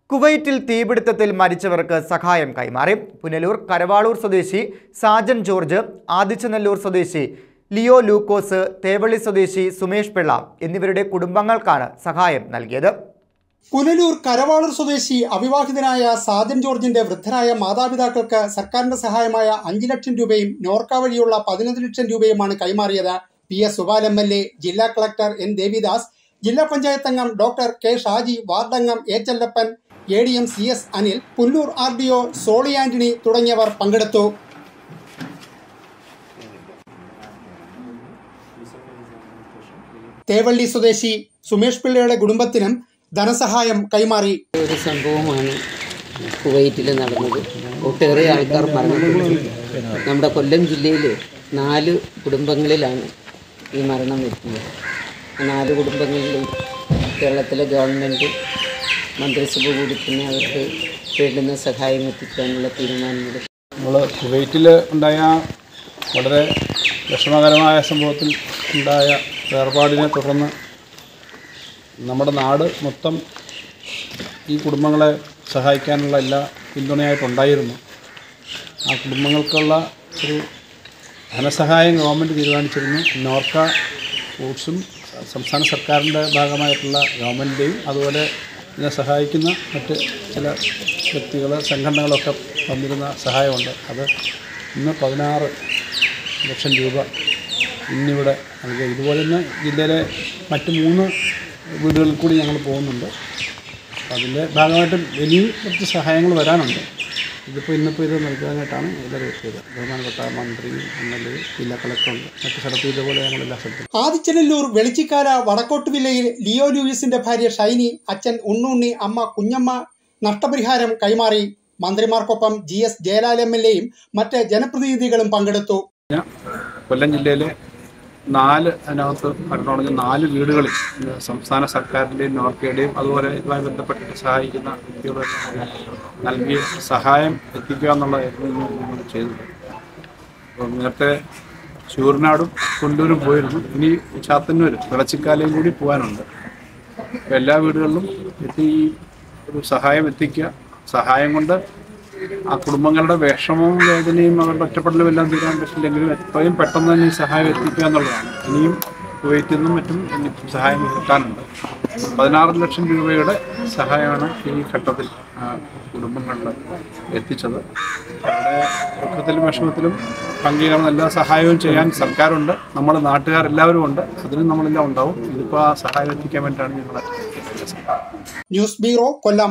കുവൈറ്റിൽ തീപിടുത്തത്തിൽ മരിച്ചവർക്ക് സഹായം കൈമാറി. പുനലൂർ കരവാളൂർ സ്വദേശി സാജൻ ജോർജ്, ആദിച്ചനല്ലൂർ സ്വദേശി ലിയോ ലൂക്കോസ്, തേവള്ളി സ്വദേശി സുമേഷ് പിള്ള എന്നിവരുടെ കുടുംബങ്ങൾക്കാണ് സഹായം നൽകിയത്. പുനലൂർ കരവാളൂർ സ്വദേശി അവിവാഹിതനായ സാജൻ ജോർജിന്റെ വൃദ്ധരായ മാതാപിതാക്കൾക്ക് സർക്കാരിന്റെ സഹായമായ 5 ലക്ഷം രൂപയും നോർക്ക വഴിയുള്ള 15 ലക്ഷം രൂപയുമാണ് കൈമാറിയത്. PS സുബാൽ MLA, ജില്ലാ കളക്ടർ N ദേവിദാസ്, ജില്ലാ പഞ്ചായത്ത് അംഗം ഡോക്ടർ K ഷാജി, വാർഡംഗം A Chellappan, ADM CS Anil, Pulloor RDO Soli Antony തുടങ്ങിയവർ പങ്കെടുത്തു. തേവള്ളി സ്വദേശി സുമേഷ് പിള്ളയുടെ കുടുംബത്തിനും ധനസഹായം കൈമാറി. ഒരു സംഭവമാണ് കുവൈറ്റിൽ നടന്നത്. ഒട്ടേറെ ആൾക്കാർ മരണപ്പെട്ടു. നമ്മുടെ കൊല്ലം ജില്ലയിൽ 4 കുടുംബങ്ങളിലാണ് ഈ മരണം എത്തിയത്. 4 കുടുംബങ്ങളിലും കേരളത്തിലെ ഗവൺമെൻറ് മന്ത്രിസഭ കൂടി തന്നെ അവർക്ക് വേണ്ടുന്ന സഹായം എത്തിക്കാനുള്ള തീരുമാനമെടുത്തു. നമ്മൾ കുവൈറ്റിൽ ഉണ്ടായ വളരെ വിഷമകരമായ സംഭവത്തിൽ ഉണ്ടായ വേർപാടിനെ തുടർന്ന് നമ്മുടെ നാട് മൊത്തം ഈ കുടുംബങ്ങളെ സഹായിക്കാനുള്ള എല്ലാ പിന്തുണയായിട്ടുണ്ടായിരുന്നു. ആ കുടുംബങ്ങൾക്കുള്ള ഒരു ധനസഹായം ഗവൺമെൻറ് തീരുമാനിച്ചിരുന്നു. നോർക്ക ഫൂഡ്സും സംസ്ഥാന സർക്കാരിൻ്റെ ഭാഗമായിട്ടുള്ള ഗവൺമെൻറ്റിൻ്റെയും അതുപോലെ ഇതിനെ സഹായിക്കുന്ന മറ്റ് ചില വ്യക്തികൾ, സംഘടനകളൊക്കെ തന്നിരുന്ന സഹായമുണ്ട്. അത് ഇന്ന് 16 ലക്ഷം രൂപ ഇന്നിവിടെ നൽകുക. ഇതുപോലെ തന്നെ ജില്ലയിലെ മറ്റ് 3 വീടുകളിൽ കൂടി ഞങ്ങൾ പോകുന്നുണ്ട്. അതിൻ്റെ ഭാഗമായിട്ട് വലിയ കുറച്ച് സഹായങ്ങൾ വരാനുണ്ട്. ഇന്നിപ്പോൾ ഇത് നൽകാനായിട്ടാണ് എല്ലാവരും എത്തിയത്. ബഹുമാനപ്പെട്ട മന്ത്രിയും MLA, ജില്ലാ കളക്ടറുണ്ട്. മറ്റു സ്ഥലത്തും ഇതുപോലെ ഞങ്ങളെല്ലാ സ്ഥലത്തും. ആദിച്ചനല്ലൂർ വെളിച്ചിക്കാര വടക്കോട്ട് വില്ലയിൽ ലിയോ ലൂയിസിന്റെ ഭാര്യ ഷൈനി, അച്ഛൻ ഉണ്ണുണ്ണി, അമ്മ കുഞ്ഞമ്മ നഷ്ടപരിഹാരം കൈമാറി. മന്ത്രിമാർക്കൊപ്പം GS ജയലാൽ MLAയും മറ്റ് ജനപ്രതിനിധികളും പങ്കെടുത്തു. കൊല്ലം ജില്ലയിലെ 4 വീടുകളിൽ സംസ്ഥാന സർക്കാരിൻ്റെയും നോർക്കയുടെയും അതുപോലെ ഇതുമായി ബന്ധപ്പെട്ടിട്ട് സഹായിക്കുന്ന വ്യക്തികൾ നൽകിയ സഹായം എത്തിക്കുക എന്നുള്ളതായിരുന്നു നമ്മൾ ചെയ്തത്. അപ്പോൾ നേരത്തെ ചൂർനാടും കൊണ്ടൂരും പോയിരുന്നു. ഇനി ചാത്തന്നൂർ വെളച്ചിക്കാലയും കൂടി പോകാനുണ്ട്. അപ്പോൾ എല്ലാ വീടുകളിലും ഒരു സഹായം എത്തിക്കുക. സഹായം കൊണ്ട് ആ കുടുംബങ്ങളുടെ വിഷമവും വേദനയും അവരുടെ ഒറ്റപ്പെടലും എല്ലാം തീരാൻ പറ്റില്ലെങ്കിലും എത്രയും പെട്ടെന്ന് തന്നെ ഈ സഹായം എത്തിക്കുക എന്നുള്ളതാണ്. ഇനിയും കുവൈറ്റിൽ നിന്നും മറ്റും സഹായം കിട്ടാനുണ്ട്. 16 ലക്ഷം രൂപയുടെ സഹായമാണ് ഈ ഘട്ടത്തിൽ കുടുംബങ്ങളിൽ എത്തിച്ചത്. അവരുടെ ദുഃഖത്തിലും വിഷമത്തിലും പങ്കുചേർന്ന എല്ലാ സഹായവും ചെയ്യാൻ സർക്കാരുണ്ട്, നമ്മുടെ നാട്ടുകാരെല്ലാവരും ഉണ്ട്. അതിനും നമ്മളെല്ലാം ഉണ്ടാവും. ഇതിപ്പോൾ ആ സഹായം എത്തിക്കാൻ വേണ്ടിയിട്ടാണ് ഞങ്ങൾ. ന്യൂസ് ബ്യൂറോ, കൊല്ലം.